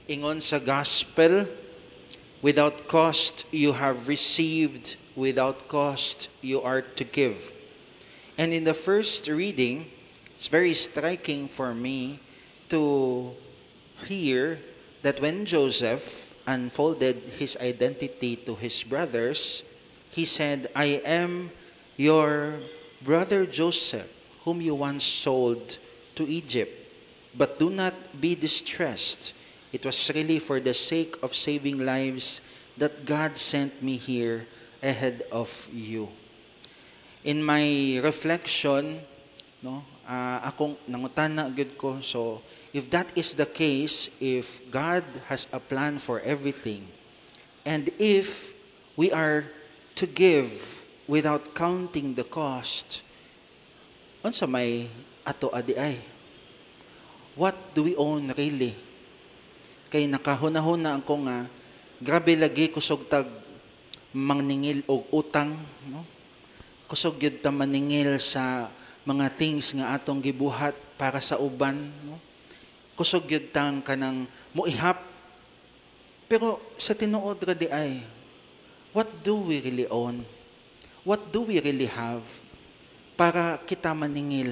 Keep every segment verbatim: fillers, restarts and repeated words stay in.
Ingon sa gospel, without cost you have received, without cost you are to give. And in the first reading, it's very striking for me to hear that when Joseph unfolded his identity to his brothers, he said, I am your brother Joseph, whom you once sold to Egypt. But do not be distressed. It was really for the sake of saving lives that God sent me here ahead of you. In my reflection, no, uh, akong nangutana gyud ko, so if that is the case, if God has a plan for everything, and if we are to give without counting the cost, unsa may ato adi ay? What do we own really? Kay nakahuna-huna ako nga, grabe lagi kusog tag mangningil og utang, no? Kusog gyud ta maningil sa mga things nga atong gibuhat para sa uban, no? Kusog gyud tang kanang muihap. Pero sa tinuod ra di ay, what do we really own? What do we really have para kita maningil?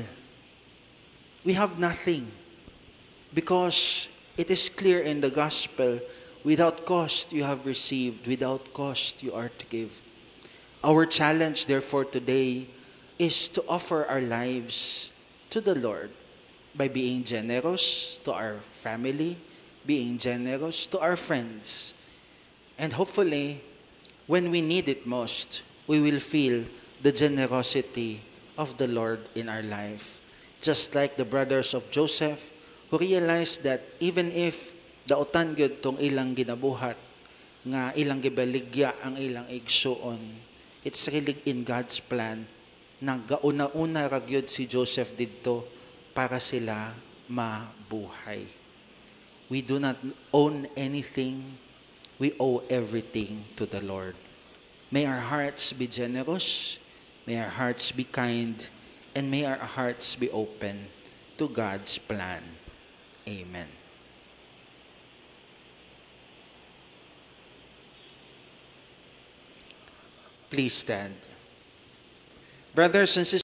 We have nothing, because it is clear in the gospel, without cost you have received, without cost you are to give. Our challenge, therefore, today is to offer our lives to the Lord by being generous to our family, being generous to our friends. And hopefully, when we need it most, we will feel the generosity of the Lord in our life. Just like the brothers of Joseph, who realized that even if dautan gyud tong ilang ginabuhat, nga ilang gibaligya ang ilang igsuon, it's really in God's plan na gauna-una ra gyud si Joseph didto para sila mabuhay. We do not own anything, we owe everything to the Lord. May our hearts be generous, may our hearts be kind, and may our hearts be open to God's plan. Amen. Please stand. Brothers and sisters,